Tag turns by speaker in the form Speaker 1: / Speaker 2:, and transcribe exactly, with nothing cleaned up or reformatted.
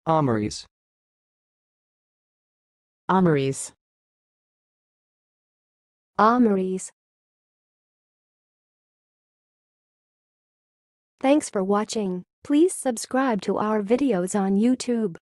Speaker 1: almeries,
Speaker 2: almeries,
Speaker 3: almeries. Thanks for watching. Please subscribe to our videos on YouTube.